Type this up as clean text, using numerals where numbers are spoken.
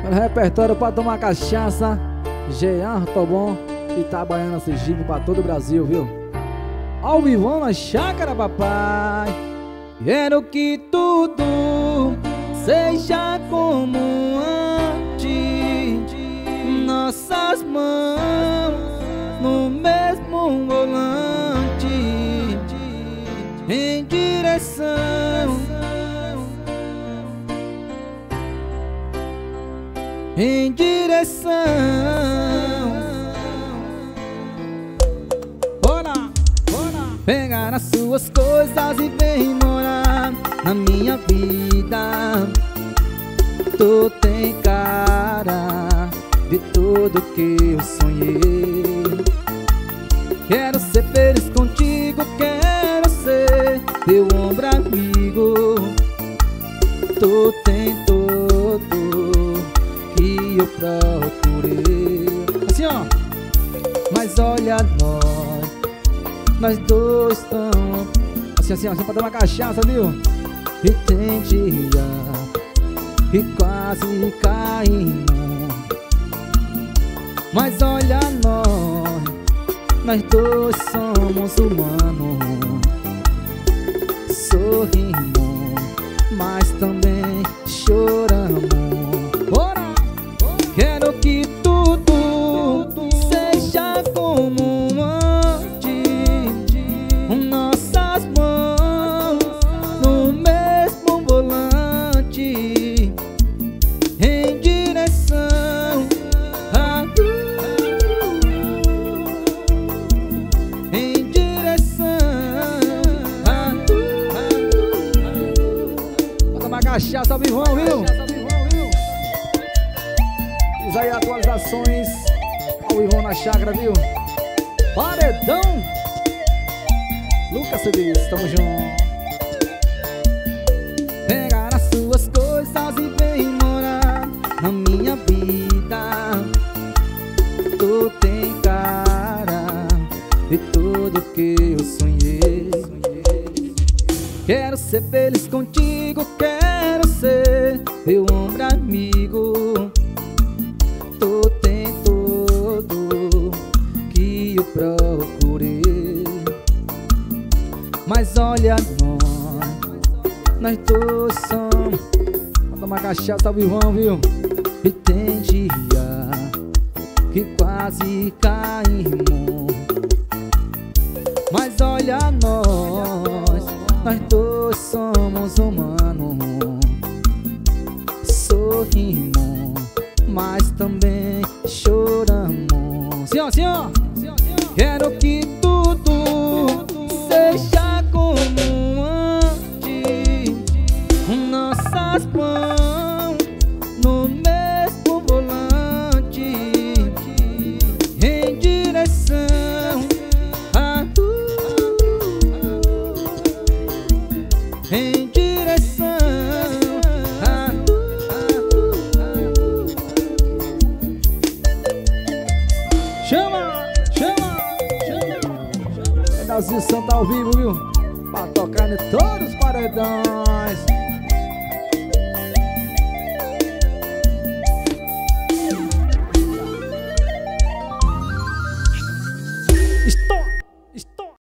Olha o repertório pra tomar cachaça. Jean Tobon, Itabaiana, Sergipe, pra todo o Brasil, viu? Ao vivo na chácara, papai. Quero que tudo seja como antes, nossas mãos no mesmo volante, em direção bora, bora. Pegar as suas coisas e vem morar na minha vida. Tu tem cara de tudo que eu sonhei. Quero ser feliz contigo, quero ser teu ombro amigo. Tu tem tudo que eu procurei. Assim, ó. Mas olha nós dois estamos assim, assim pra dar uma cachaça, viu? E tem dia que quase caímos. Mas olha nós dois somos humanos. Sorrimos, mas também choramos. Bora! Quero que tudo seja como antes, nossas mãos no mesmo volante, em direção à luz, em direção à luz. Bota uma cachaça ao vivão, viu? Diz aí atualizações ao vivo na chácara, viu? Paredão Lucas Cedis, tamo junto. Pegar as suas coisas e vem morar na minha vida. Tu tem cara de tudo que eu sonhei. Quero ser feliz contigo, quero ser teu ombro amigo. Tu tem tudo que eu procurei. Mas olha nós dois somos. Vou tomar cachaça ao vivão, viu? E tem dia que quase caímos. Mas olha nós dois somos humanos. Sorrimos, mas também choramos. Sim, ó, sim, ó. Quero que tudo seja como antes, nossas mãos no mesmo volante, em direção à luz, em direção à luz. Chama, chama, chama. Pedalzinho Santa ao vivo, viu? Pra tocar em todos os paredões.